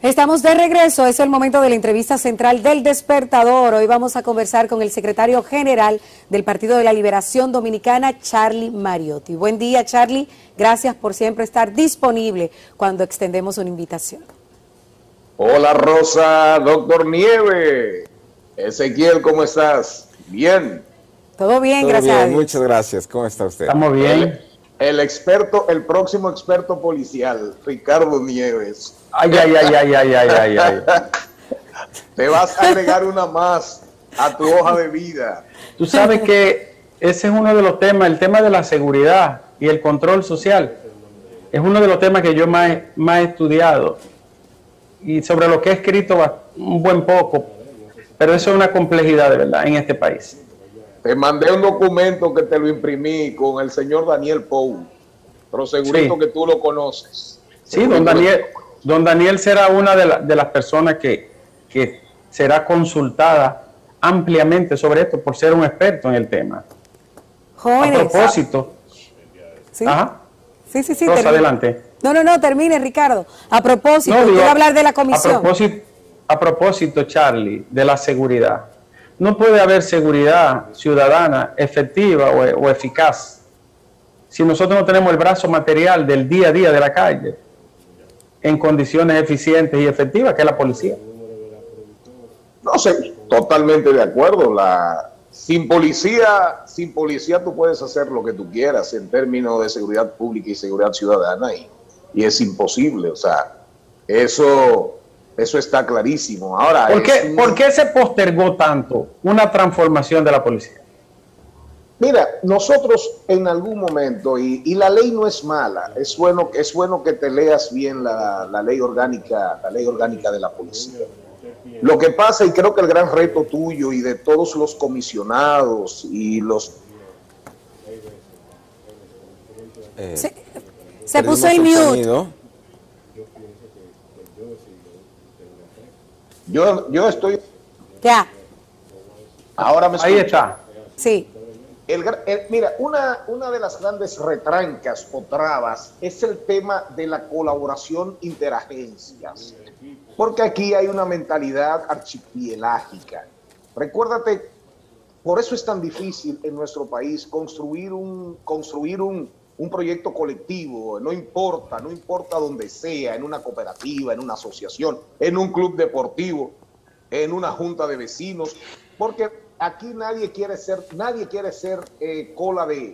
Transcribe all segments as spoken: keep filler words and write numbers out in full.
Estamos de regreso, es el momento de la entrevista central del Despertador. Hoy vamos a conversar con el secretario general del Partido de la Liberación Dominicana, Charlie Mariotti. Buen día, Charlie. Gracias por siempre estar disponible cuando extendemos una invitación. Hola, Rosa, doctor Nieve. Ezequiel, ¿cómo estás? Bien. Todo bien, Todo gracias bien, a Dios. muchas gracias. ¿Cómo está usted? Estamos bien. El, el experto, el próximo experto policial, Ricardo Nieves. Ay, ay, ay, ay, ay, ay, ay, ay. Te vas a agregar una más a tu hoja de vida. Tú sabes que ese es uno de los temas, el tema de la seguridad y el control social. Es uno de los temas que yo más, más he estudiado y sobre lo que he escrito un buen poco, pero eso es una complejidad de verdad en este país. Te mandé un documento que te lo imprimí con el señor Daniel Pou, pero segurito Sí. que tú lo conoces. Sí, don Daniel, don Daniel será una de, la, de las personas que, que será consultada ampliamente sobre esto por ser un experto en el tema. Jóvenes. A propósito, ¿Sí? ajá, Sí, sí, sí. Rosa, termine. adelante. No, no, no, termine, Ricardo. A propósito, No, digo, quiero hablar de la comisión. A propósito, a propósito, Charlie, de la seguridad. No puede haber seguridad ciudadana efectiva o, o eficaz si nosotros no tenemos el brazo material del día a día de la calle en condiciones eficientes y efectivas, que es la policía. No sé, totalmente de acuerdo. La, sin policía, sin policía tú puedes hacer lo que tú quieras en términos de seguridad pública y seguridad ciudadana y, y es imposible. O sea, eso, eso está clarísimo. Ahora, ¿Por qué, es, ¿Por qué se postergó tanto una transformación de la policía? Mira, nosotros en algún momento, y, y la ley no es mala, es bueno, es bueno que te leas bien la, la ley orgánica, la ley orgánica de la policía. Lo que pasa, y creo que el gran reto tuyo y de todos los comisionados y los... Eh, Se, se puso el perdimos mute. sonido. Yo, yo estoy... Ya, Ahora me Ahí escucho. está. sí. El, el, mira, una, una de las grandes retrancas o trabas es el tema de la colaboración interagencias, porque aquí hay una mentalidad archipielágica. Recuérdate, por eso es tan difícil en nuestro país construir un, construir un, un proyecto colectivo, no importa, no importa donde sea, en una cooperativa, en una asociación, en un club deportivo, en una junta de vecinos, porque aquí nadie quiere ser, nadie quiere ser eh, cola de,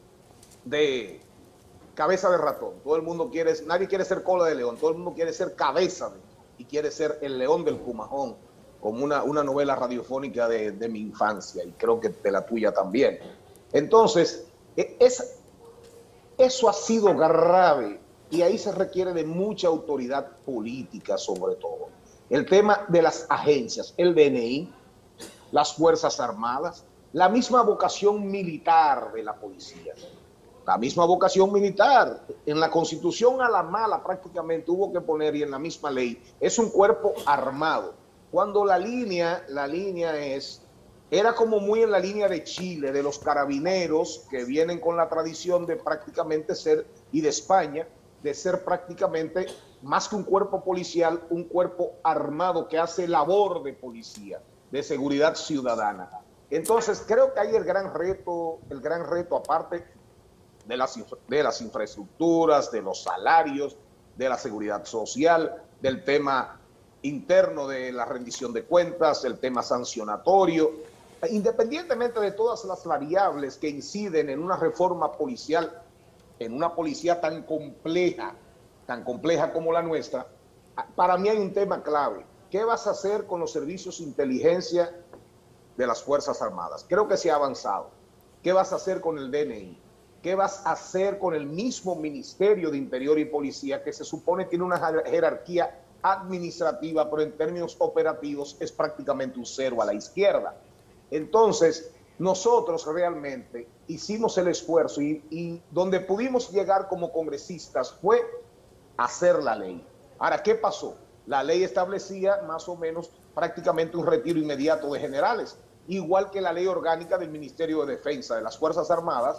de cabeza de ratón. Todo el mundo quiere, nadie quiere ser cola de león, todo el mundo quiere ser cabeza de, y quiere ser el león del Cumajón, como una, una novela radiofónica de, de mi infancia, y creo que de la tuya también. Entonces, es, eso ha sido grave, y ahí se requiere de mucha autoridad política sobre todo. El tema de las agencias, el D N I, las Fuerzas Armadas, la misma vocación militar de la policía, la misma vocación militar. En la Constitución a la mala prácticamente hubo que poner, y en la misma ley, es un cuerpo armado. Cuando la línea, la línea es, era como muy en la línea de Chile, de los carabineros, que vienen con la tradición de prácticamente ser, y de España, de ser prácticamente, más que un cuerpo policial, un cuerpo armado que hace labor de policía, de seguridad ciudadana. Entonces, creo que hay el gran reto, el gran reto aparte de las, de las infraestructuras, de los salarios, de la seguridad social, del tema interno de la rendición de cuentas, el tema sancionatorio, independientemente de todas las variables que inciden en una reforma policial, en una policía tan compleja, tan compleja como la nuestra, para mí hay un tema clave. ¿Qué vas a hacer con los servicios de inteligencia de las Fuerzas Armadas? Creo que se ha avanzado. ¿Qué vas a hacer con el D N I? ¿Qué vas a hacer con el mismo Ministerio de Interior y Policía, que se supone tiene una jerarquía administrativa, pero en términos operativos es prácticamente un cero a la izquierda? Entonces, nosotros realmente hicimos el esfuerzo y, y donde pudimos llegar como congresistas fue hacer la ley. Ahora, ¿qué pasó? La ley establecía más o menos prácticamente un retiro inmediato de generales, igual que la ley orgánica del Ministerio de Defensa de las Fuerzas Armadas,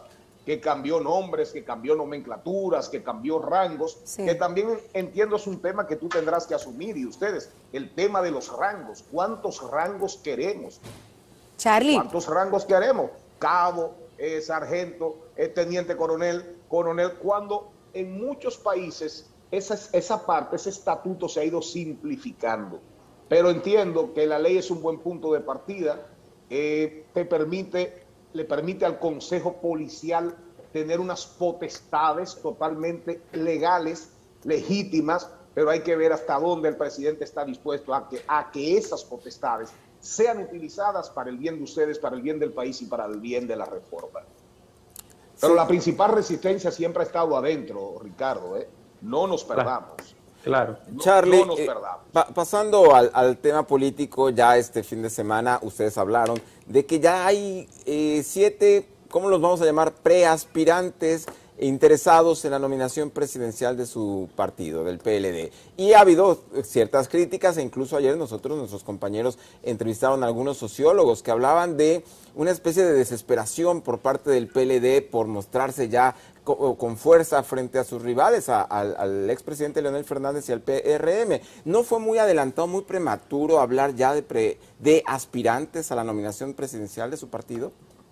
que cambió nombres, que cambió nomenclaturas, que cambió rangos, sí. que también entiendo es un tema que tú tendrás que asumir, y ustedes, el tema de los rangos. ¿Cuántos rangos queremos? Charlie. ¿Cuántos rangos queremos? Cabo, eh, sargento, eh, teniente coronel, coronel, cuando en muchos países esa, esa parte, ese estatuto se ha ido simplificando. Pero entiendo que la ley es un buen punto de partida, eh, te permite... le permite al Consejo Policial tener unas potestades totalmente legales, legítimas, pero hay que ver hasta dónde el presidente está dispuesto a que, a que esas potestades sean utilizadas para el bien de ustedes, para el bien del país y para el bien de la reforma. Pero sí, la principal resistencia siempre ha estado adentro, Ricardo, ¿eh? No nos perdamos. Claro. No, Charlie, no nos eh, perdamos. pa pasando al, al tema político, ya este fin de semana ustedes hablaron de que ya hay eh, siete, ¿cómo los vamos a llamar? Preaspirantes interesados en la nominación presidencial de su partido, del P L D. Y ha habido ciertas críticas, e incluso ayer nosotros, nuestros compañeros, entrevistaron a algunos sociólogos que hablaban de una especie de desesperación por parte del P L D por mostrarse ya co con fuerza frente a sus rivales, a, a, al expresidente Leonel Fernández y al P R M. ¿No fue muy adelantado, muy prematuro hablar ya de, pre de aspirantes a la nominación presidencial de su partido?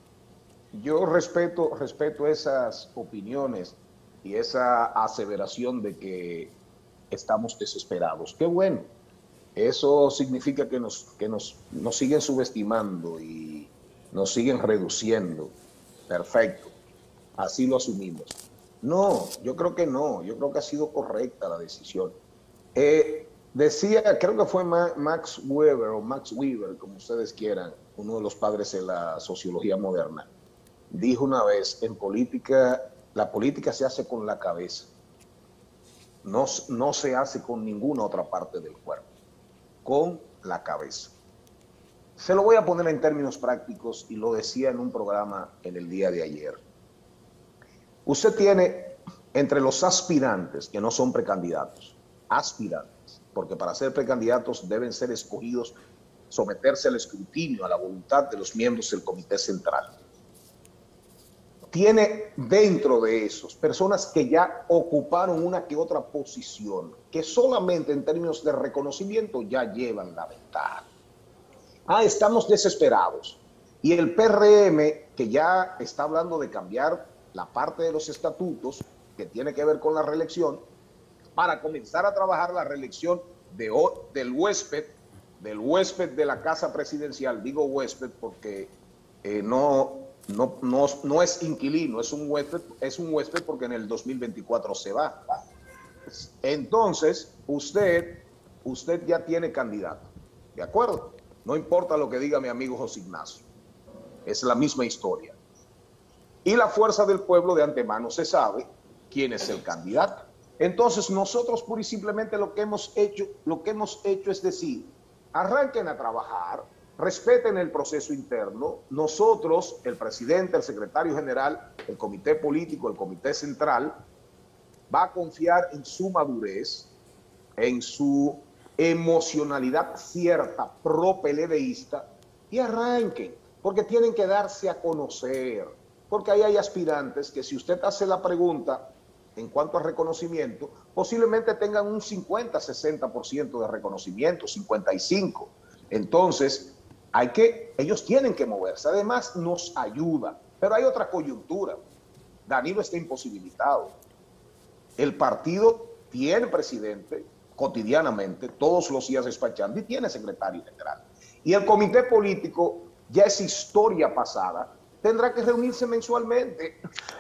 Yo respeto, respeto esas opiniones y esa aseveración de que estamos desesperados. Qué bueno. Eso significa que nos, que nos, nos siguen subestimando y nos siguen reduciendo. Perfecto. Así lo asumimos. No, yo creo que no. Yo creo que ha sido correcta la decisión. Eh, decía, creo que fue Max Weber o Max Weber, como ustedes quieran, uno de los padres de la sociología moderna. Dijo una vez, en política, la política se hace con la cabeza, no, no se hace con ninguna otra parte del cuerpo, con la cabeza. Se lo voy a poner en términos prácticos y lo decía en un programa en el día de ayer. Usted tiene entre los aspirantes, que no son precandidatos, aspirantes, porque para ser precandidatos deben ser escogidos, someterse al escrutinio, a la voluntad de los miembros del Comité Central. Tiene dentro de esos personas que ya ocuparon una que otra posición, que solamente en términos de reconocimiento ya llevan la ventaja. Ah, estamos desesperados. Y el P R M, que ya está hablando de cambiar la parte de los estatutos que tiene que ver con la reelección, para comenzar a trabajar la reelección de, del huésped, del huésped de la casa presidencial. Digo huésped porque eh, no... No, no, no es inquilino, es un huésped, es un huésped porque en el dos mil veinticuatro se va. Entonces, usted, usted ya tiene candidato, ¿de acuerdo? No importa lo que diga mi amigo José Ignacio, es la misma historia. Y la fuerza del pueblo de antemano se sabe quién es el candidato. Entonces, nosotros pura y simplemente lo que hemos hecho, lo que hemos hecho es decir, arranquen a trabajar, respeten el proceso interno. Nosotros, el presidente, el secretario general, el comité político, el comité central, va a confiar en su madurez, en su emocionalidad cierta, pro-peledeísta, y arranquen, porque tienen que darse a conocer, porque ahí hay aspirantes que si usted hace la pregunta en cuanto a reconocimiento, posiblemente tengan un cincuenta, sesenta por ciento de reconocimiento, cincuenta y cinco por ciento. Entonces, hay que, ellos tienen que moverse. Además, nos ayuda. Pero hay otra coyuntura. Danilo está imposibilitado. El partido tiene presidente cotidianamente, todos los días despachando, y tiene secretario general. Y el comité político ya es historia pasada. Tendrá que reunirse mensualmente.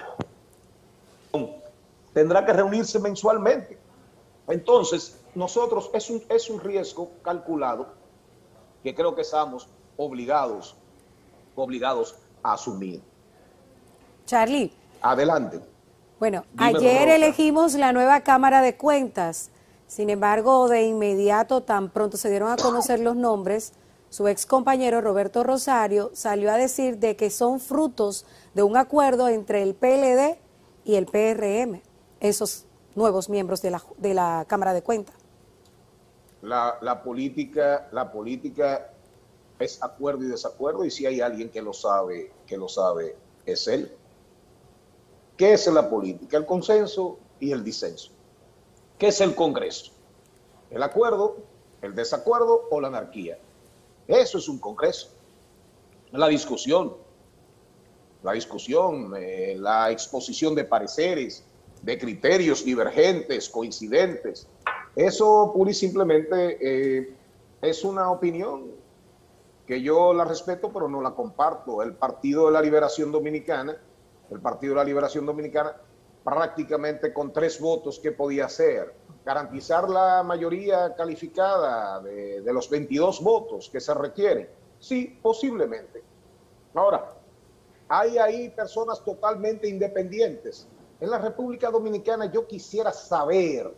Tendrá que reunirse mensualmente. Entonces, nosotros, es un, es un riesgo calculado que creo que estamos obligados, obligados a asumir. Charlie. Adelante. Bueno, Dímelo, ayer Rosa. elegimos la nueva Cámara de Cuentas. Sin embargo, de inmediato, tan pronto se dieron a conocer los nombres, su ex compañero Roberto Rosario salió a decir de que son frutos de un acuerdo entre el P L D y el P R M, esos nuevos miembros de la, de la Cámara de Cuentas. La, la política, la política es acuerdo y desacuerdo, y si hay alguien que lo sabe, que lo sabe, es él. ¿Qué es la política? El consenso y el disenso. ¿Qué es el Congreso? ¿El acuerdo, el desacuerdo o la anarquía? Eso es un Congreso. La discusión, la discusión, eh, la exposición de pareceres, de criterios divergentes, coincidentes. Eso pura y simplemente eh, es una opinión que yo la respeto, pero no la comparto. El Partido de la Liberación Dominicana, el Partido de la Liberación Dominicana, prácticamente con tres votos, ¿qué podía hacer? Garantizar la mayoría calificada de, de los veintidós votos que se requieren. Sí, posiblemente. Ahora, hay ahí personas totalmente independientes. En la República Dominicana yo quisiera saber,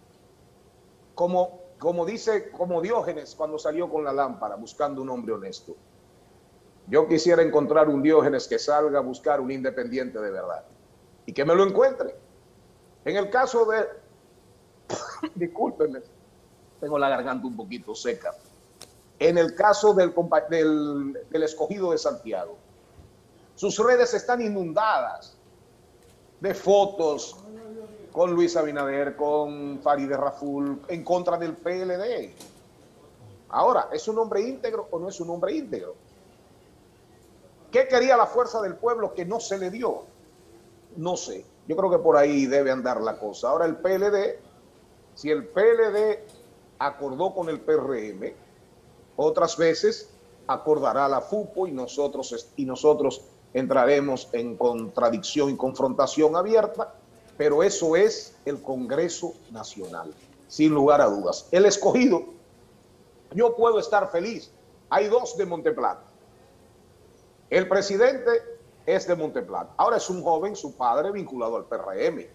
como, como dice, como Diógenes cuando salió con la lámpara buscando un hombre honesto. Yo quisiera encontrar un Diógenes que salga a buscar un independiente de verdad y que me lo encuentre. En el caso de, discúlpenme, tengo la garganta un poquito seca. En el caso del, del, del Escogido de Santiago, sus redes están inundadas de fotos con Luis Abinader, con Farideh Raful, en contra del P L D. Ahora, ¿es un hombre íntegro o no es un hombre íntegro? ¿Qué quería la fuerza del pueblo que no se le dio? No sé. Yo creo que por ahí debe andar la cosa. Ahora el P L D, si el P L D acordó con el P R M, otras veces acordará la F U P O y nosotros, y nosotros entraremos en contradicción y confrontación abierta, pero eso es el Congreso Nacional, sin lugar a dudas. El Escogido, yo puedo estar feliz. Hay dos de Monteplata. El presidente es de Monteplata. Ahora es un joven, su padre, vinculado al P R M.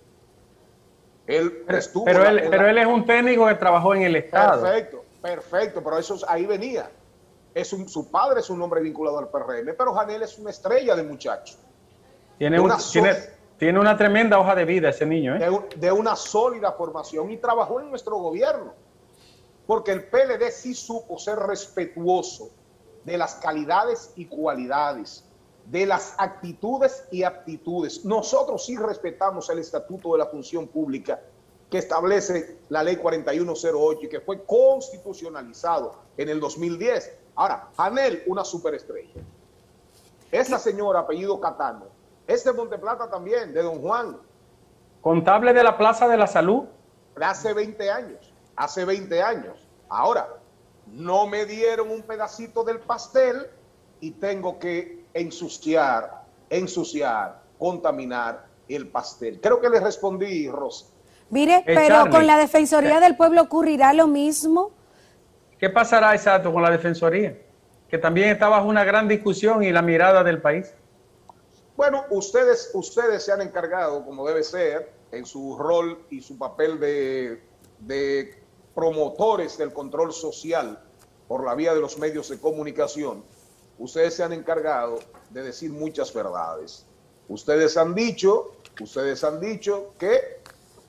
Él estuvo pero, él, en la, pero él es un técnico que trabajó en el Estado. Perfecto, perfecto, pero eso ahí venía. Es un, su padre es un hombre vinculado al P R M, pero Janel es una estrella de muchacho. Tiene, de un, una tiene, tiene una tremenda hoja de vida ese niño. ¿eh? De, un, de una sólida formación y trabajó en nuestro gobierno. Porque el P L D sí supo ser respetuoso de las calidades y cualidades, de las actitudes y aptitudes. Nosotros sí respetamos el Estatuto de la Función Pública que establece la ley cuarenta y uno cero ocho y que fue constitucionalizado en el dos mil diez. Ahora, Janel, una superestrella. Esa señora, apellido Catano, es de Monteplata también, de Don Juan. Contable de la Plaza de la Salud. De hace veinte años, hace veinte años. Ahora, no me dieron un pedacito del pastel y tengo que ensuciar, ensuciar, contaminar el pastel. Creo que le respondí, Rosa. Mire, Eh, pero Charlie, con la Defensoría del Pueblo ocurrirá lo mismo. ¿Qué pasará exacto con la Defensoría? Que también está bajo una gran discusión y la mirada del país. Bueno, ustedes, ustedes se han encargado, como debe ser, en su rol y su papel de, de promotores del control social por la vía de los medios de comunicación, ustedes se han encargado de decir muchas verdades. Ustedes han dicho, ustedes han dicho que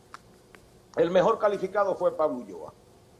el mejor calificado fue Pablo Ulloa.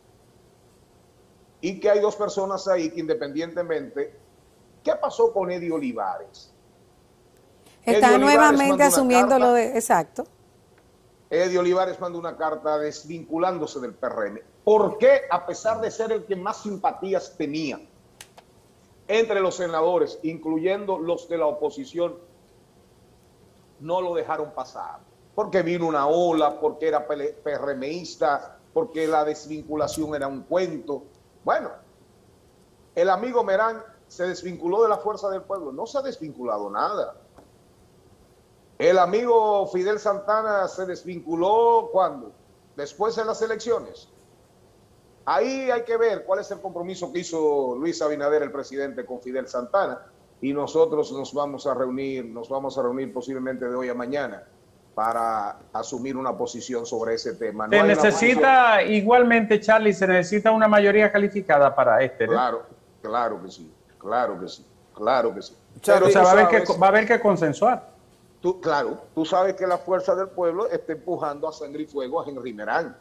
Y que hay dos personas ahí que independientemente... ¿Qué pasó con Eddie Olivares? Está nuevamente asumiendo lo de... Exacto. Eddie Olivares mandó una carta desvinculándose del P R M. ¿Por qué, a pesar de ser el que más simpatías tenía entre los senadores, incluyendo los de la oposición, no lo dejaron pasar? Porque vino una ola, porque era PRMista, porque la desvinculación era un cuento. Bueno, el amigo Merán se desvinculó de la Fuerza del Pueblo. No se ha desvinculado nada. El amigo Fidel Santana se desvinculó, ¿cuándo? Después de las elecciones. Ahí hay que ver cuál es el compromiso que hizo Luis Abinader, el presidente, con Fidel Santana. Y nosotros nos vamos a reunir, nos vamos a reunir posiblemente de hoy a mañana para asumir una posición sobre ese tema. No se necesita posición... igualmente, Charlie, se necesita una mayoría calificada para este, ¿no? Claro, claro que sí, claro que sí, claro que sí. Charlie, o sea, va a, haber que, va a haber que consensuar. Tú, claro, tú sabes que la Fuerza del Pueblo está empujando a sangre y fuego a Henry Merán.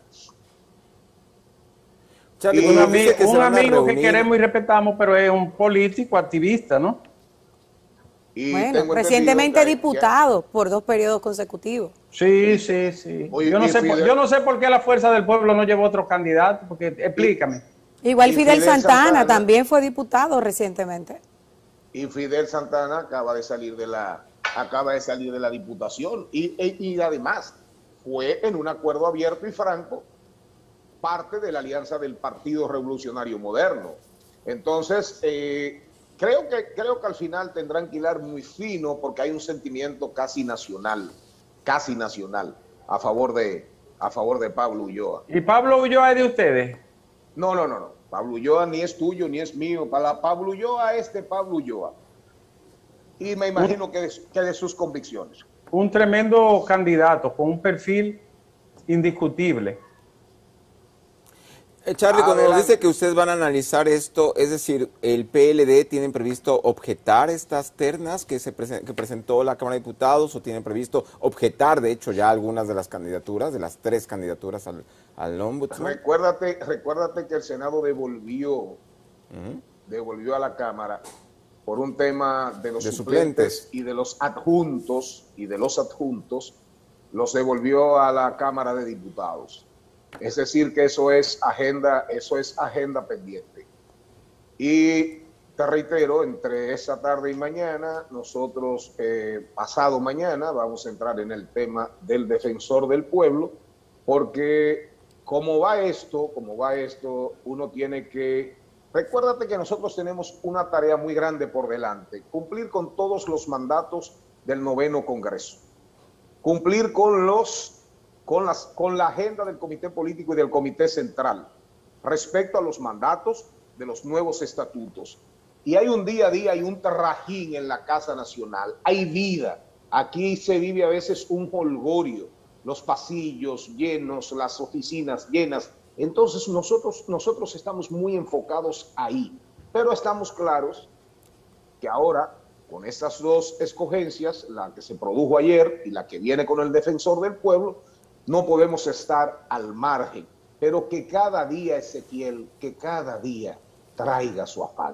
Charlie, un, ami un amigo que queremos y respetamos, pero es un político activista, ¿no? Y bueno, recientemente diputado por dos periodos consecutivos. Sí, sí, sí. Oye, yo, no sé por, yo no sé por qué la Fuerza del Pueblo no llevó otro candidato, porque explícame. Igual Fidel, Fidel Santana, Santana también fue diputado recientemente. Y Fidel Santana acaba de salir de la, acaba de salir de la diputación y, y, y además fue en un acuerdo abierto y franco parte de la alianza del Partido Revolucionario Moderno. Entonces, eh, creo, que, creo que al final tendrán que hilar muy fino porque hay un sentimiento casi nacional, casi nacional, a favor de, a favor de Pablo Ulloa. ¿Y Pablo Ulloa es de ustedes? No, no, no, no. Pablo Ulloa ni es tuyo ni es mío. Para Pablo Ulloa es de Pablo Ulloa. Y me imagino un, que, de, que de sus convicciones. Un tremendo candidato con un perfil indiscutible. Eh, Charlie, cuando nos dice que ustedes van a analizar esto, es decir, ¿el P L D tienen previsto objetar estas ternas que se presen que presentó la Cámara de Diputados o tienen previsto objetar, de hecho, ya algunas de las candidaturas, de las tres candidaturas al, al ombudsman? Recuérdate, recuérdate que el Senado devolvió, uh-huh. devolvió a la Cámara por un tema de los de suplentes, suplentes y de los adjuntos, y de los adjuntos, los devolvió a la Cámara de Diputados. Es decir, que eso es agenda, eso es agenda pendiente. Y te reitero, entre esta tarde y mañana, nosotros, eh, pasado mañana, vamos a entrar en el tema del defensor del pueblo, porque como va esto, como va esto, uno tiene que... Recuérdate que nosotros tenemos una tarea muy grande por delante, cumplir con todos los mandatos del noveno Congreso, cumplir con los... Con, las, con la agenda del Comité Político y del Comité Central respecto a los mandatos de los nuevos estatutos. Y hay un día a día, hay un trajín en la Casa Nacional, hay vida. Aquí se vive a veces un holgorio, los pasillos llenos, las oficinas llenas. Entonces nosotros, nosotros estamos muy enfocados ahí, pero estamos claros que ahora, con estas dos escogencias, la que se produjo ayer y la que viene con el defensor del pueblo, no podemos estar al margen, pero que cada día, Ezequiel, que cada día traiga su afán.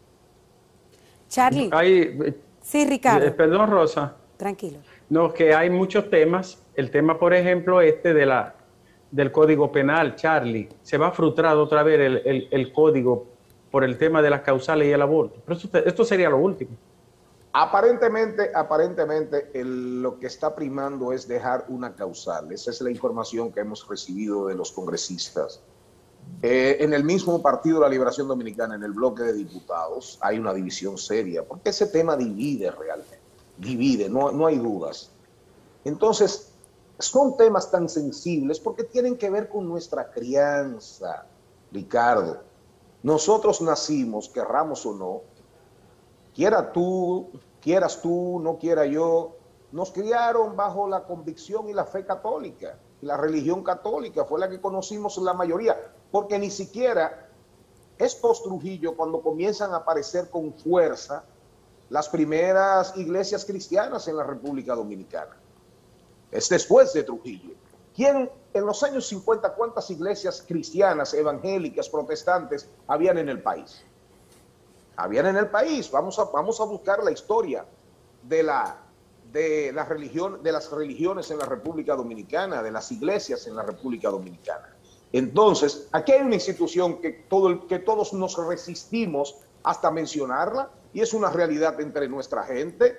Charlie. Hay, sí, Ricardo. Eh, perdón, Rosa. Tranquilo. No, que hay muchos temas. El tema, por ejemplo, este de la, del Código Penal, Charlie. Se va a frustrar otra vez el, el, el código por el tema de las causales y el aborto. Pero esto, esto sería lo último. Aparentemente, aparentemente el, lo que está primando es dejar una causal. Esa es la información que hemos recibido de los congresistas. Eh, en el mismo Partido de la Liberación Dominicana, en el bloque de diputados, hay una división seria, porque ese tema divide realmente, divide, no, no hay dudas. Entonces, son temas tan sensibles porque tienen que ver con nuestra crianza, Ricardo. Nosotros nacimos, querramos o no, quiera tú, quieras tú, no quiera yo, nos criaron bajo la convicción y la fe católica. Y la religión católica fue la que conocimos la mayoría, porque ni siquiera es post-Trujillo cuando comienzan a aparecer con fuerza las primeras iglesias cristianas en la República Dominicana. Es después de Trujillo. ¿Quién, en los años cincuenta, cuántas iglesias cristianas, evangélicas, protestantes habían en el país? Habían en el país. Vamos a, vamos a buscar la historia de, la, de, la religión, de las religiones en la República Dominicana, de las iglesias en la República Dominicana. Entonces, aquí hay una institución que, todo, que todos nos resistimos hasta mencionarla, y es una realidad entre nuestra gente.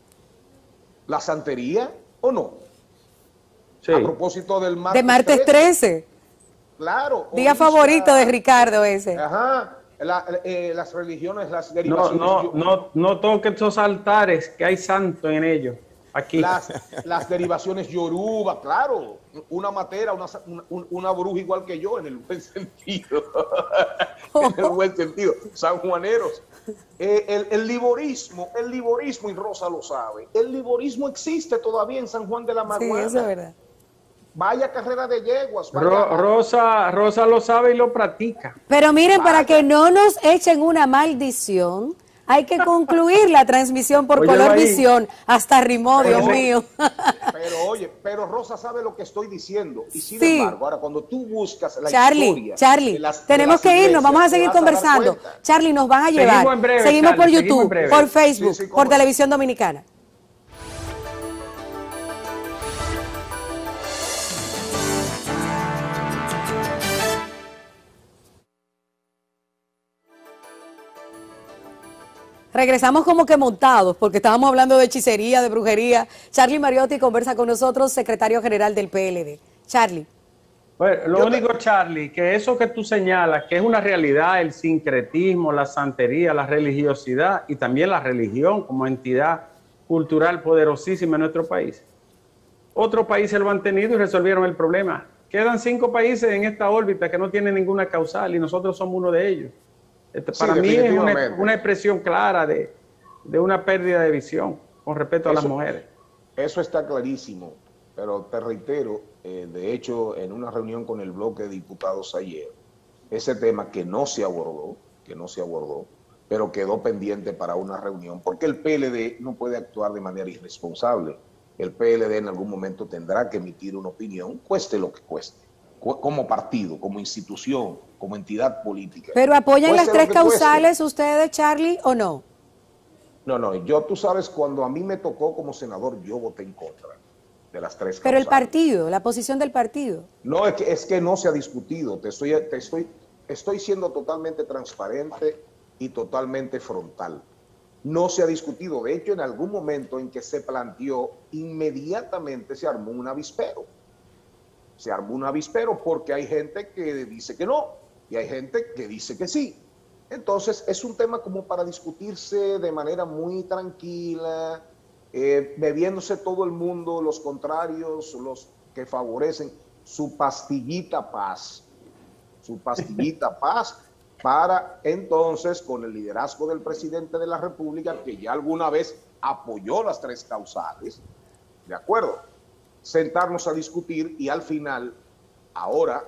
¿La santería o no? Sí. A propósito del martes, de martes trece. Claro. Día favorito de Ricardo ese. Ajá. La, eh, las religiones, las derivaciones. No, no, no, no toques esos altares que hay santo en ellos. Aquí. Las, las derivaciones yoruba, claro. Una matera, una, una, una bruja igual que yo, en el buen sentido. En el buen sentido. Sanjuaneros. Eh, el, el liborismo, el liborismo, y Rosa lo sabe, el liborismo existe todavía en San Juan de la Maguana. Sí, eso es verdad. Vaya carrera de yeguas. Vaya. Ro, Rosa, Rosa lo sabe y lo practica. Pero miren, Vaya. para que no nos echen una maldición, hay que concluir la transmisión por Óyelo Color ahí. Visión. Hasta rimó, Dios Pero- mío. Pero Oye, pero Rosa sabe lo que estoy diciendo. Y sin sí. embargo, ahora cuando tú buscas la Charlie, historia... Charlie, de las, tenemos de las que irnos, vamos a iglesias, seguir conversando. Charlie, nos van a llevar. Seguimos en breve, Seguimos Charlie, por seguimos YouTube, en breve. por Facebook, Sí, sí, por cómo Televisión Dominicana. Regresamos como que montados, porque estábamos hablando de hechicería, de brujería. Charlie Mariotti conversa con nosotros, secretario general del P L D. Charlie. Bueno, lo Yo único, te... Charlie, que eso que tú señalas, que es una realidad, el sincretismo, la santería, la religiosidad y también la religión como entidad cultural poderosísima en nuestro país. Otros países lo han tenido y resolvieron el problema. Quedan cinco países en esta órbita que no tienen ninguna causal y nosotros somos uno de ellos. Este, sí, para mí es una, una expresión clara de, de una pérdida de visión con respecto eso, a las mujeres. Eso está clarísimo, pero te reitero, eh, de hecho, en una reunión con el bloque de diputados ayer, ese tema que no se abordó, que no se abordó, pero quedó pendiente para una reunión, porque el P L D no puede actuar de manera irresponsable. El P L D en algún momento tendrá que emitir una opinión, cueste lo que cueste, como partido, como institución, como entidad política. ¿Pero apoyan las tres causales cueste. ustedes, Charlie, o no? No, no, yo, tú sabes, cuando a mí me tocó como senador, yo voté en contra de las tres causales. Pero el partido, la posición del partido. No, es que, es que no se ha discutido, te estoy, te estoy, estoy siendo totalmente transparente y totalmente frontal. No se ha discutido, de hecho, en algún momento en que se planteó, inmediatamente se armó un avispero. Se armó un avispero porque hay gente que dice que no y hay gente que dice que sí. Entonces es un tema como para discutirse de manera muy tranquila, eh, bebiéndose todo el mundo, los contrarios, los que favorecen, su pastillita paz, su pastillita paz, para entonces con el liderazgo del presidente de la República, que ya alguna vez apoyó las tres causales, ¿de acuerdo?, sentarnos a discutir y al final, ahora,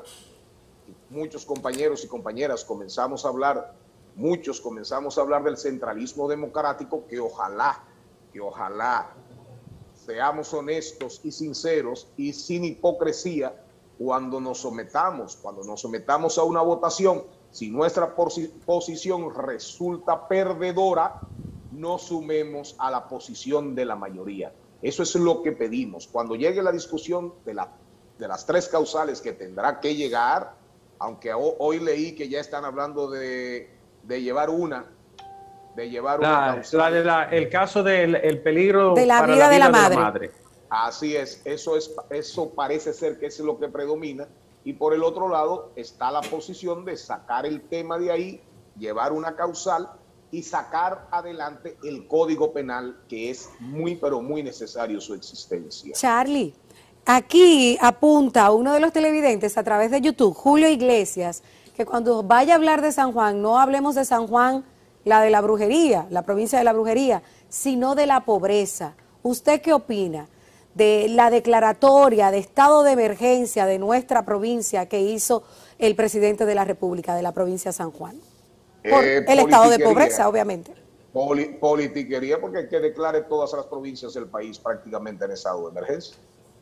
muchos compañeros y compañeras comenzamos a hablar, muchos comenzamos a hablar del centralismo democrático, que ojalá, que ojalá seamos honestos y sinceros y sin hipocresía cuando nos sometamos, cuando nos sometamos a una votación, si nuestra posi- posición resulta perdedora, no sumemos a la posición de la mayoría. Eso es lo que pedimos. Cuando llegue la discusión de, la, de las tres causales que tendrá que llegar, aunque ho, hoy leí que ya están hablando de, de llevar una, de llevar la, una causal. La de la, el caso del el peligro de la para vida, la vida de, la de madre. la madre. Así es, eso es, eso parece ser que es lo que predomina. Y por el otro lado está la posición de sacar el tema de ahí, llevar una causal y sacar adelante el Código Penal, que es muy, pero muy necesario su existencia. Charlie, aquí apunta uno de los televidentes a través de YouTube, Julio Iglesias, que cuando vaya a hablar de San Juan, no hablemos de San Juan, la de la brujería, la provincia de la brujería, sino de la pobreza. ¿Usted qué opina de la declaratoria de estado de emergencia de nuestra provincia que hizo el presidente de la República, de la provincia de San Juan? Por Eh, el estado de pobreza, obviamente. Poli, politiquería, porque hay que declare todas las provincias del país prácticamente en estado de emergencia.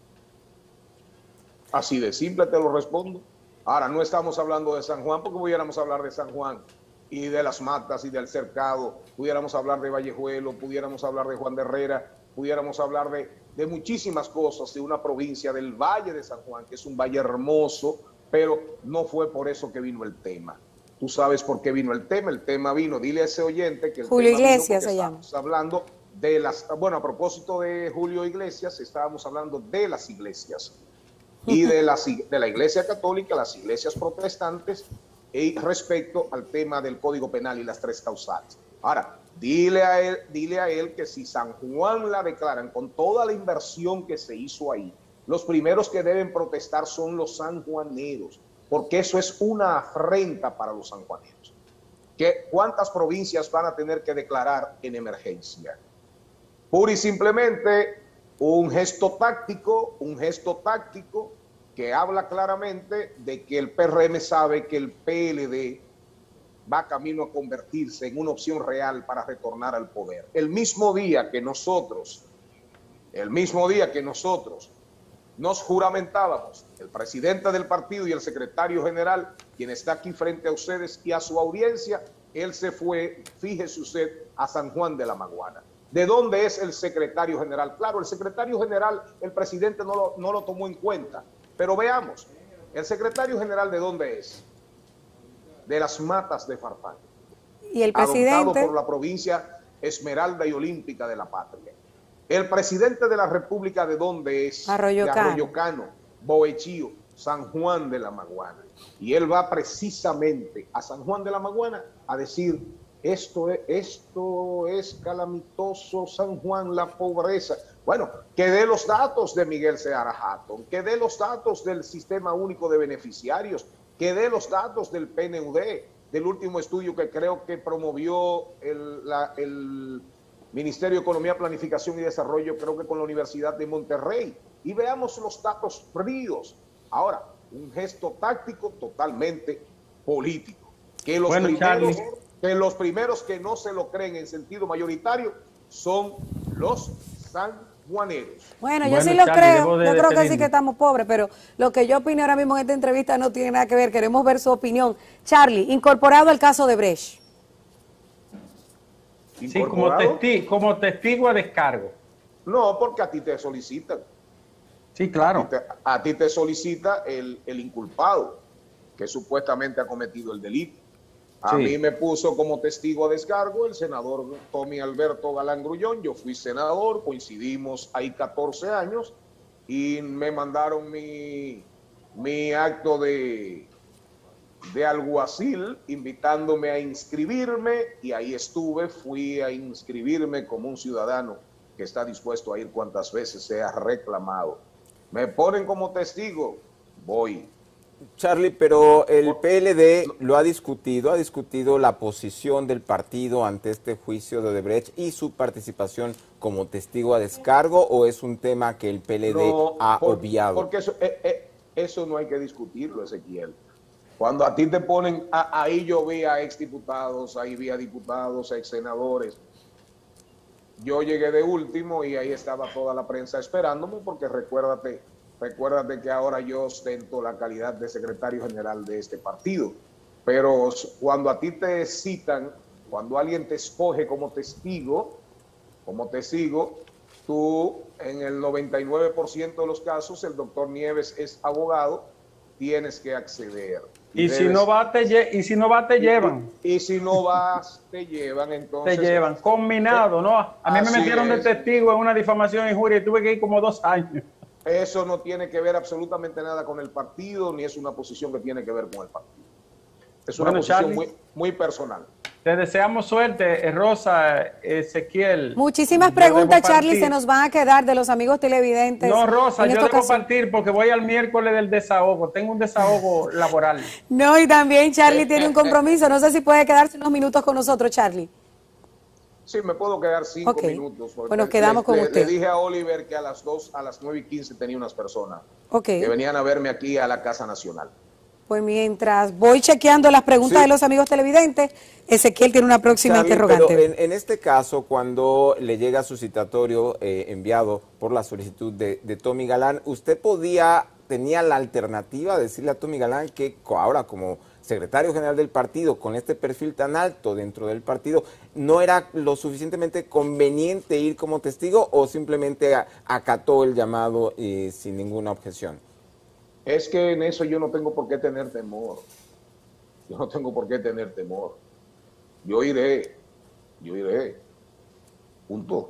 Así de simple te lo respondo. Ahora, no estamos hablando de San Juan, porque pudiéramos hablar de San Juan y de las Matas y del Cercado, pudiéramos hablar de Vallejuelo, pudiéramos hablar de Juan de Herrera, pudiéramos hablar de, de muchísimas cosas, de una provincia del Valle de San Juan, que es un valle hermoso, pero no fue por eso que vino el tema. Tú sabes por qué vino el tema. El tema vino, dile a ese oyente que el Julio tema Iglesias se llama. Estamos hablando de las, bueno, a propósito de Julio Iglesias, estábamos hablando de las iglesias y de la, de la iglesia católica, las iglesias protestantes, y respecto al tema del Código Penal y las tres causales. Ahora, dile a él, dile a él que si San Juan la declaran con toda la inversión que se hizo ahí, los primeros que deben protestar son los sanjuaneros, porque eso es una afrenta para los sanjuaneros. ¿Qué, ¿Cuántas provincias van a tener que declarar en emergencia? Pura y simplemente un gesto táctico, un gesto táctico que habla claramente de que el P R M sabe que el P L D va camino a convertirse en una opción real para retornar al poder. El mismo día que nosotros, el mismo día que nosotros nos juramentábamos, el presidente del partido y el secretario general, quien está aquí frente a ustedes y a su audiencia, él se fue, fíjese usted, a San Juan de la Maguana. ¿De dónde es el secretario general? Claro, el secretario general, el presidente no lo, no lo tomó en cuenta, pero veamos, ¿el secretario general de dónde es? De las Matas de Farfán. Y el presidente, adoptado por la provincia Esmeralda y Olímpica de la Patria. El presidente de la República, ¿de dónde es? Arroyo de Cano. Arroyo Cano, Bohechío, San Juan de la Maguana. Y él va precisamente a San Juan de la Maguana a decir, esto es, esto es calamitoso, San Juan, la pobreza. Bueno, que dé los datos de Miguel Seara Hatton, que dé los datos del Sistema Único de Beneficiarios, que dé los datos del P N U D, del último estudio que creo que promovió el, la, el Ministerio de Economía, Planificación y Desarrollo, creo que con la Universidad de Monterrey, y veamos los datos fríos. Ahora, un gesto táctico totalmente político. Que los, bueno, primeros, Charlie. que los primeros que no se lo creen en sentido mayoritario son los sanjuaneros. Bueno, yo Bueno, sí lo Charlie, creo, debo de yo creo que sí despedirme. que estamos pobres, pero lo que yo opino ahora mismo en esta entrevista no tiene nada que ver, queremos ver su opinión. Charlie, incorporado al caso de Brecht. Sí, como, testi como testigo a descargo. No, porque a ti te solicitan. Sí, claro. A ti te, a ti te solicita el, el inculpado que supuestamente ha cometido el delito. A Sí. mí me puso como testigo a descargo el senador Tommy Alberto Galán Grullón. Yo fui senador, coincidimos ahí catorce años y me mandaron mi, mi acto de, de alguacil invitándome a inscribirme y ahí estuve, fui a inscribirme como un ciudadano que está dispuesto a ir cuantas veces sea reclamado. Me ponen como testigo, voy. Charlie, pero el P L D lo ha discutido, ha discutido la posición del partido ante este juicio de Odebrecht y su participación como testigo a descargo, ¿o es un tema que el P L D No, ha por, obviado? Porque eso, eh, eh, eso no hay que discutirlo, Ezequiel. Cuando a ti te ponen, a, ahí yo vi a exdiputados, ahí vi a diputados, a exsenadores. Yo llegué de último y ahí estaba toda la prensa esperándome porque recuérdate, recuérdate que ahora yo ostento la calidad de secretario general de este partido. Pero cuando a ti te citan, cuando alguien te escoge como testigo, como testigo, tú en el noventa y nueve por ciento de los casos, el doctor Nieves es abogado, tienes que acceder. Y debes, si no va, te, lle y si no va, te llevan. Y, y si no vas, te llevan, entonces... Te llevan, combinado, ¿no? A mí me metieron de es. testigo en una difamación en juria y tuve que ir como dos años. Eso no tiene que ver absolutamente nada con el partido, ni es una posición que tiene que ver con el partido. Es una Bueno, posición Charlie, muy, muy personal. Te deseamos suerte, Rosa, Ezequiel. Muchísimas Yo preguntas, debo Charlie, partir. se nos van a quedar de los amigos televidentes. No, Rosa, en yo esta debo ocasión. partir porque voy al miércoles del desahogo. Tengo un desahogo laboral. No, y también Charlie tiene un compromiso. No sé si puede quedarse unos minutos con nosotros, Charlie. Sí, me puedo quedar cinco Ok. minutos. porque Pues nos quedamos le, con le- usted. Le dije a Oliver que a las dos, a las nueve y quince tenía unas personas Ok. que venían a verme aquí a la Casa Nacional. Pues mientras voy chequeando las preguntas Sí. de los amigos televidentes, Ezequiel tiene una próxima Charlie, interrogante. pero en, en este caso, cuando le llega su citatorio eh, enviado por la solicitud de, de Tommy Galán, ¿usted podía, tenía la alternativa de decirle a Tommy Galán que co- ahora como secretario general del partido, con este perfil tan alto dentro del partido, no era lo suficientemente conveniente ir como testigo o simplemente a- acató el llamado eh, sin ninguna objeción? Es que en eso yo no tengo por qué tener temor. Yo no tengo por qué tener temor. Yo iré, yo iré. Punto.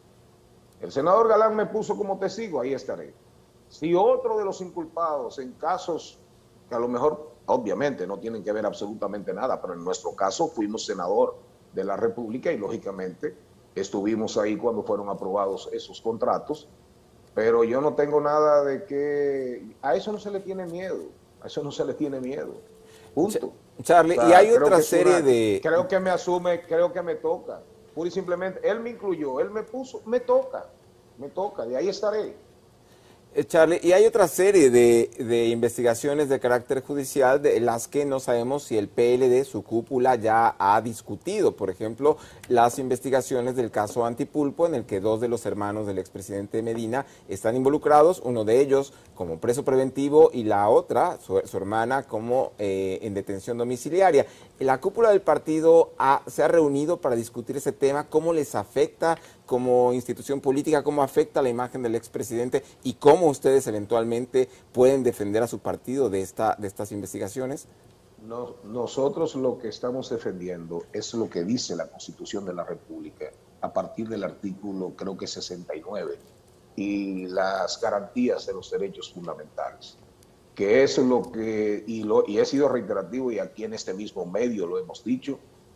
El senador Galán me puso como testigo, ahí estaré. Si otro de los inculpados en casos que a lo mejor, obviamente, no tienen que ver absolutamente nada, pero en nuestro caso fuimos senador de la República y lógicamente estuvimos ahí cuando fueron aprobados esos contratos. Pero yo no tengo nada de que... A eso no se le tiene miedo. A eso no se le tiene miedo. Punto. Charlie, O sea, y hay creo otra que es serie una- de... Creo que me asume, creo que me toca. Pura y simplemente, él me incluyó, él me puso, me toca. Me toca, de ahí estaré. Eh, Charlie, y hay otra serie de, de investigaciones de carácter judicial de las que no sabemos si el P L D, su cúpula, ya ha discutido. Por ejemplo, las investigaciones del caso Antipulpo, en el que dos de los hermanos del expresidente Medina están involucrados, uno de ellos como preso preventivo y la otra, su, su hermana, como eh, en detención domiciliaria. La cúpula del partido ha, se ha reunido para discutir ese tema, cómo les afecta como institución política, cómo afecta la imagen del expresidente y cómo ustedes eventualmente pueden defender a su partido de, esta, de estas investigaciones. No, nosotros lo que estamos defendiendo es lo que dice la Constitución de la República a partir del artículo, creo que sesenta y nueve, y las garantías de los derechos fundamentales, que es lo que, y, lo, y he sido reiterativo y aquí en este mismo medio lo hemos dicho: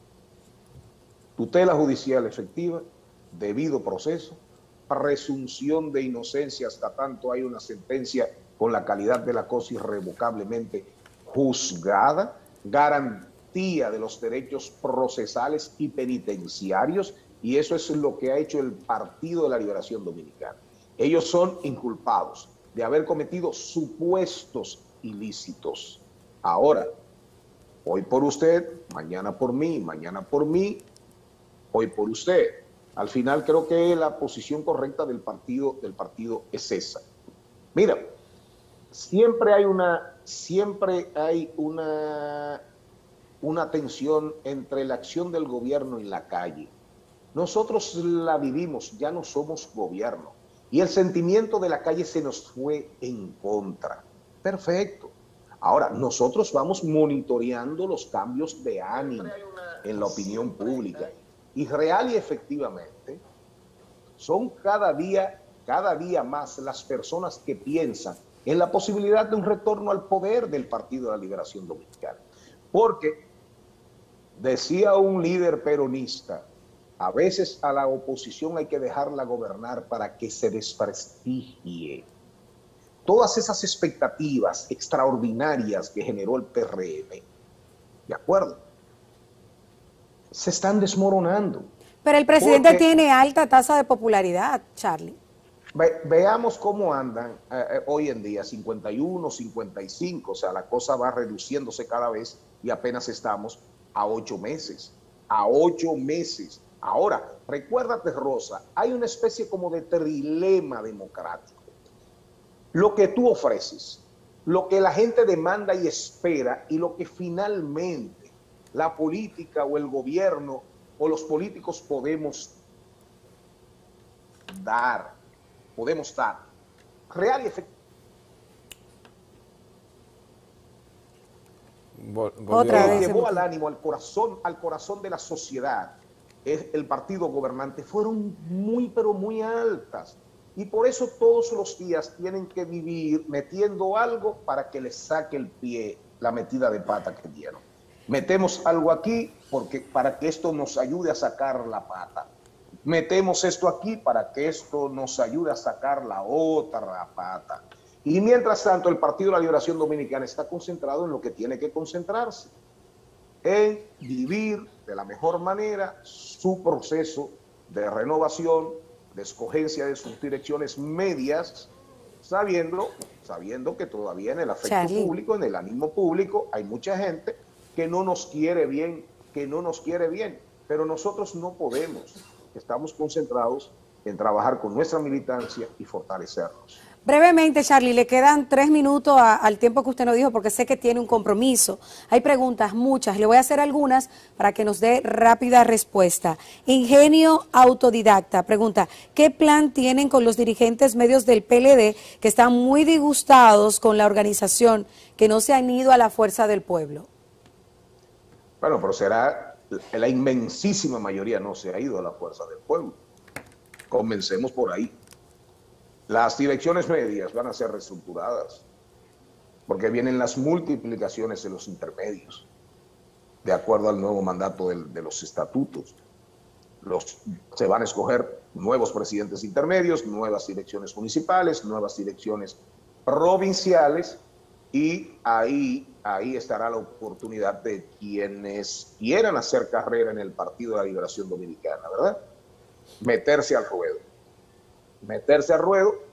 tutela judicial efectiva, debido proceso, presunción de inocencia hasta tanto hay una sentencia con la calidad de la cosa irrevocablemente juzgada, garantía de los derechos procesales y penitenciarios, y eso es lo que ha hecho el Partido de la Liberación Dominicana. Ellos son inculpados de haber cometido supuestos ilícitos. Ahora, hoy por usted, mañana por mí, mañana por mí, hoy por usted. Al final creo que la posición correcta del partido, del partido es esa. Mira, siempre hay una, siempre hay una, una tensión entre la acción del gobierno y la calle. Nosotros la vivimos, ya no somos gobierno. Y el sentimiento de la calle se nos fue en contra. Perfecto. Ahora, nosotros vamos monitoreando los cambios de ánimo en la opinión pública. Y real y efectivamente, son cada día, cada día más las personas que piensan en la posibilidad de un retorno al poder del Partido de la Liberación Dominicana. Porque, decía un líder peronista, a veces a la oposición hay que dejarla gobernar para que se desprestigie. Todas esas expectativas extraordinarias que generó el P R M, ¿de acuerdo?, se están desmoronando. Pero el presidente Porque, tiene alta tasa de popularidad, Charlie. Ve, veamos cómo andan eh, hoy en día, cincuenta y uno, cincuenta y cinco, o sea, la cosa va reduciéndose cada vez y apenas estamos a ocho meses, a ocho meses. Ahora, recuérdate, Rosa, hay una especie como de trilema democrático. Lo que tú ofreces, lo que la gente demanda y espera y lo que finalmente la política o el gobierno o los políticos podemos dar, podemos dar, real y efectivo. Otra Lo vez. llevó al ánimo, al corazón, al corazón de la sociedad, es el partido gobernante, fueron muy, pero muy altas. Y por eso todos los días tienen que vivir metiendo algo para que les saque el pie la metida de pata que dieron. Metemos algo aquí porque, para que esto nos ayude a sacar la pata. Metemos esto aquí para que esto nos ayude a sacar la otra pata. Y mientras tanto, el Partido de la Liberación Dominicana está concentrado en lo que tiene que concentrarse, en vivir de la mejor manera su proceso de renovación, de escogencia de sus direcciones medias, sabiendo, sabiendo que todavía en el afecto Charlie. público, en el ánimo público, hay mucha gente que no nos quiere bien, que no nos quiere bien, pero nosotros no podemos. Estamos concentrados en trabajar con nuestra militancia y fortalecernos. Brevemente, Charlie, le quedan tres minutos a, al tiempo que usted nos dijo, porque sé que tiene un compromiso. Hay preguntas, muchas. Le voy a hacer algunas para que nos dé rápida respuesta. Ingenio Autodidacta pregunta, ¿qué plan tienen con los dirigentes medios del P L D que están muy disgustados con la organización, que no se han ido a la fuerza del pueblo? Bueno, pero será, la inmensísima mayoría no se ha ido a la fuerza del pueblo. Comencemos por ahí. Las direcciones medias van a ser reestructuradas porque vienen las multiplicaciones de los intermedios, de acuerdo al nuevo mandato del, de los estatutos. Los, se van a escoger nuevos presidentes intermedios, nuevas direcciones municipales, nuevas direcciones provinciales, y ahí, ahí estará la oportunidad de quienes quieran hacer carrera en el Partido de la Liberación Dominicana, ¿verdad? Meterse al ruedo. meterse al ruedo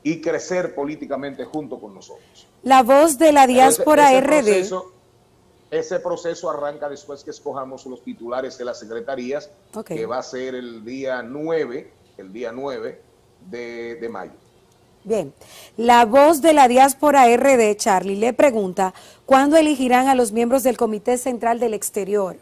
y crecer políticamente junto con nosotros. La voz de la diáspora ese, ese R D. Proceso, ese proceso arranca después que escojamos los titulares de las secretarías, okay, que va a ser el día nueve, el día nueve de, de mayo. Bien, la voz de la diáspora R D, Charlie, le pregunta, ¿cuándo elegirán a los miembros del Comité Central del Exterior?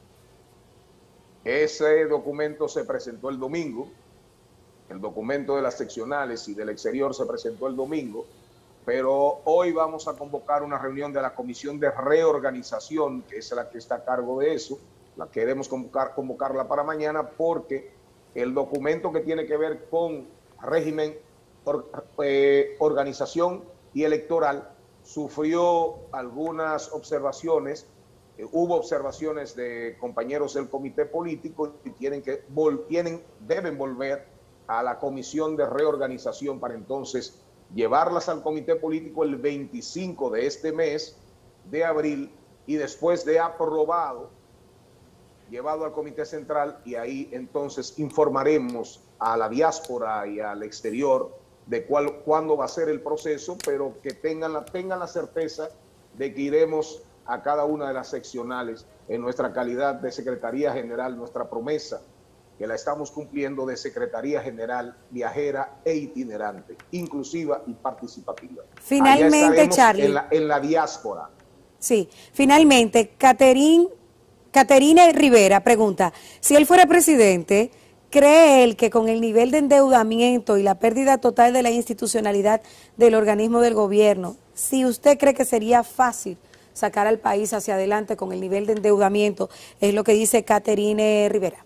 Ese documento se presentó el domingo, el documento de las seccionales y del exterior se presentó el domingo, pero hoy vamos a convocar una reunión de la Comisión de Reorganización, que es la que está a cargo de eso, la queremos convocar, convocarla para mañana, porque el documento que tiene que ver con régimen, or, eh, organización y electoral sufrió algunas observaciones. Eh, hubo observaciones de compañeros del comité político y tienen que vol tienen, deben volver a la comisión de reorganización para entonces llevarlas al comité político el veinticinco de este mes de abril y después de aprobado, llevado al comité central, y ahí entonces informaremos a la diáspora y al exterior de cuál, cuándo va a ser el proceso, pero que tengan la, tengan la certeza de que iremos a cada una de las seccionales en nuestra calidad de Secretaría General, nuestra promesa, que la estamos cumpliendo, de Secretaría General viajera e itinerante, inclusiva y participativa. Finalmente, Charlie. En la, en la diáspora. Sí, finalmente, Caterine, Caterine Rivera pregunta, si él fuera presidente, ¿cree él que con el nivel de endeudamiento y la pérdida total de la institucionalidad del organismo del gobierno, si usted cree que sería fácil sacar al país hacia adelante con el nivel de endeudamiento? Es lo que dice Caterine Rivera.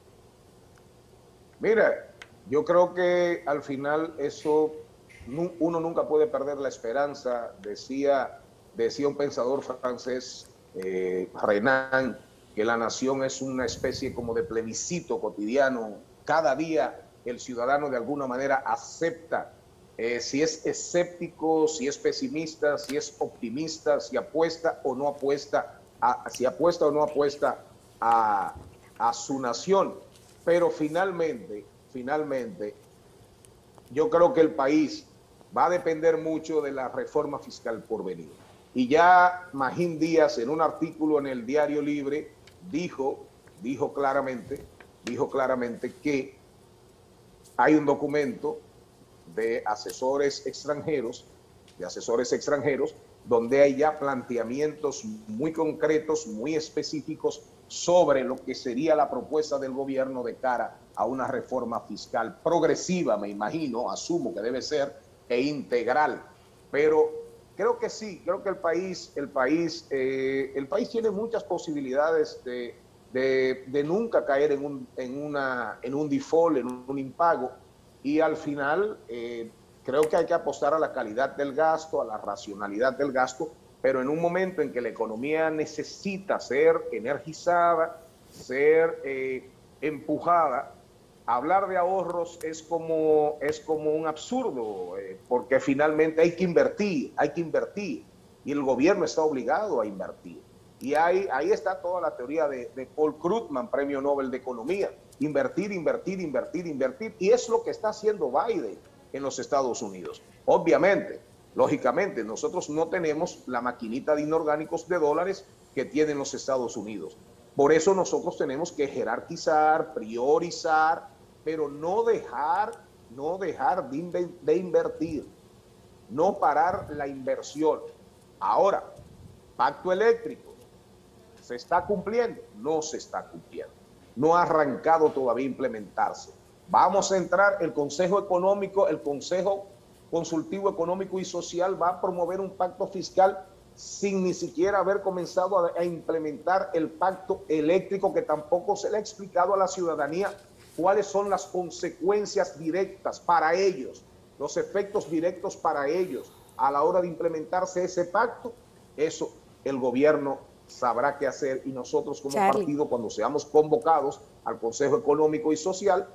Mira, yo creo que al final eso, uno nunca puede perder la esperanza. Decía, decía un pensador francés, eh, Renan, que la nación es una especie como de plebiscito cotidiano. Cada día el ciudadano de alguna manera acepta eh, si es escéptico, si es pesimista, si es optimista, si apuesta o no apuesta, a, si apuesta o no apuesta a, a su nación. Pero finalmente, finalmente, yo creo que el país va a depender mucho de la reforma fiscal por venir. Y ya Magín Díaz, en un artículo en el Diario Libre, dijo, dijo claramente, dijo claramente que hay un documento de asesores extranjeros, de asesores extranjeros, donde hay ya planteamientos muy concretos, muy específicos sobre lo que sería la propuesta del gobierno de cara a una reforma fiscal progresiva, me imagino, asumo que debe ser, e integral. Pero creo que sí, creo que el país, el país, eh, el país tiene muchas posibilidades de, de, de nunca caer en un, en, una, en un default, en un, un impago, y al final eh, creo que hay que apostar a la calidad del gasto, a la racionalidad del gasto, pero en un momento en que la economía necesita ser energizada, ser eh, empujada, hablar de ahorros es como, es como un absurdo, eh, porque finalmente hay que invertir, hay que invertir, y el gobierno está obligado a invertir. Y ahí, ahí está toda la teoría de, de Paul Krugman, Premio Nobel de Economía, invertir, invertir, invertir, invertir, y es lo que está haciendo Biden en los Estados Unidos. Obviamente, lógicamente, nosotros no tenemos la maquinita de inorgánicos de dólares que tienen los Estados Unidos. Por eso nosotros tenemos que jerarquizar, priorizar, pero no dejar, no dejar de, inv de invertir, no parar la inversión. Ahora, pacto eléctrico, ¿se está cumpliendo? No se está cumpliendo. No ha arrancado todavía a implementarse. Vamos a entrar, el Consejo Económico, el Consejo Consultivo Económico y Social va a promover un pacto fiscal sin ni siquiera haber comenzado a, a implementar el pacto eléctrico, que tampoco se le ha explicado a la ciudadanía cuáles son las consecuencias directas para ellos, los efectos directos para ellos a la hora de implementarse ese pacto. Eso el gobierno sabrá qué hacer, y nosotros como Charlie. partido, cuando seamos convocados al Consejo Económico y Social,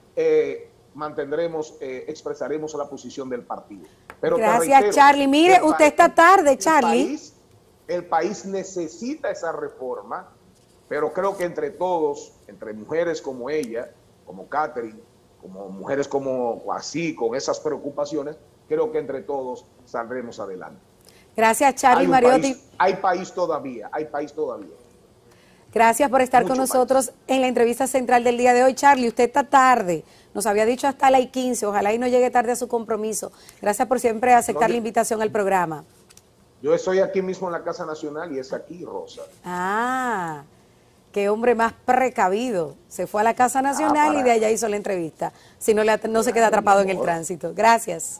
eh, mantendremos, eh, expresaremos la posición del partido. Pero gracias, reitero, Charlie. Mire, usted país, está tarde, el Charlie. País, el país necesita esa reforma, pero creo que entre todos, entre mujeres como ella, como Catherine, como mujeres como así, con esas preocupaciones, creo que entre todos saldremos adelante. Gracias, Charly hay Mariotti. País, hay país todavía, hay país todavía. Gracias por estar Mucho con nosotros país. en la entrevista central del día de hoy. Charly, usted está tarde. Nos había dicho hasta las quince. Ojalá y no llegue tarde a su compromiso. Gracias por siempre aceptar No, la invitación al programa. Yo estoy aquí mismo en la Casa Nacional y es aquí, Rosa. Ah, qué hombre más precavido. Se fue a la Casa Nacional Ah, y de allá hizo la entrevista. Si no, le, no se queda atrapado en el tránsito. Gracias.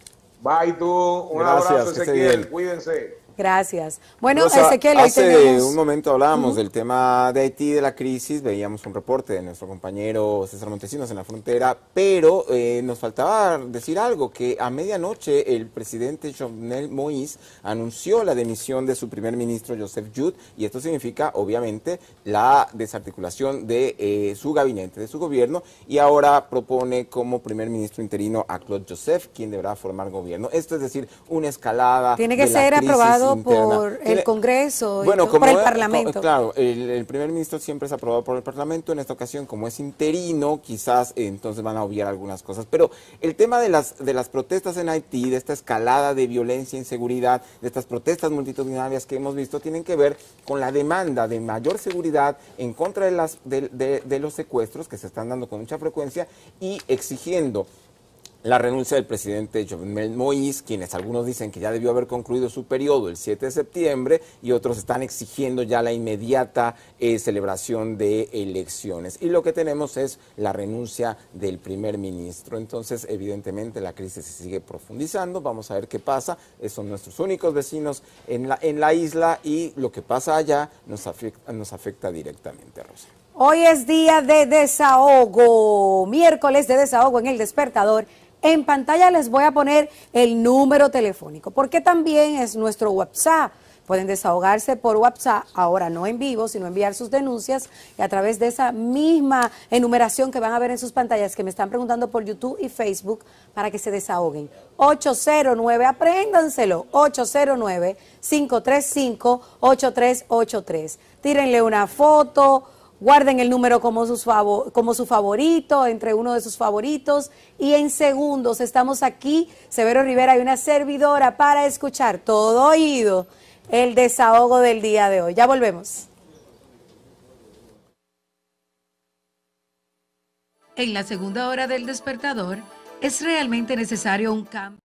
Bye tú. Un Gracias, abrazo, que esté Ezequiel. bien. Cuídense. Gracias. Bueno, Rosa, Ezequiel, hoy hace tenemos... un momento hablábamos uh-huh. del tema de Haití, de la crisis, veíamos un reporte de nuestro compañero César Montesinos en la frontera, pero eh, nos faltaba decir algo, que a medianoche el presidente Jovenel Moïse anunció la dimisión de su primer ministro Joseph Jout, y esto significa, obviamente, la desarticulación de eh, su gabinete, de su gobierno, y ahora propone como primer ministro interino a Claude Joseph, quien deberá formar gobierno. Esto es decir, una escalada Tiene que de la ser crisis aprobado interna. por Tiene, el Congreso, bueno, y como por el es, Parlamento. Claro, el, el primer ministro siempre es aprobado por el Parlamento. En esta ocasión, como es interino, quizás eh, entonces van a obviar algunas cosas. Pero el tema de las, de las protestas en Haití, de esta escalada de violencia, inseguridad, de estas protestas multitudinarias que hemos visto, tienen que ver con la demanda de mayor seguridad en contra de, las, de, de, de los secuestros que se están dando con mucha frecuencia y exigiendo la renuncia del presidente Jovenel Moïse, quienes algunos dicen que ya debió haber concluido su periodo el siete de septiembre y otros están exigiendo ya la inmediata eh, celebración de elecciones. Y lo que tenemos es la renuncia del primer ministro. Entonces, evidentemente, la crisis se sigue profundizando. Vamos a ver qué pasa. Esos son nuestros únicos vecinos en la, en la isla y lo que pasa allá nos afecta, nos afecta directamente, Rosa. Hoy es día de desahogo, miércoles de desahogo en El Despertador. En pantalla les voy a poner el número telefónico, porque también es nuestro WhatsApp. Pueden desahogarse por WhatsApp, ahora no en vivo, sino enviar sus denuncias y a través de esa misma enumeración que van a ver en sus pantallas, que me están preguntando por YouTube y Facebook, para que se desahoguen. ocho cero nueve, apréndanselo, ocho cero nueve, cinco tres cinco, ocho tres ocho tres. Tírenle una foto, guarden el número como, sus favor, como su favorito, entre uno de sus favoritos, y en segundos estamos aquí, Severo Rivera y una servidora, para escuchar todo oído el desahogo del día de hoy. Ya volvemos. En la segunda hora del Despertador, ¿es realmente necesario un cambio?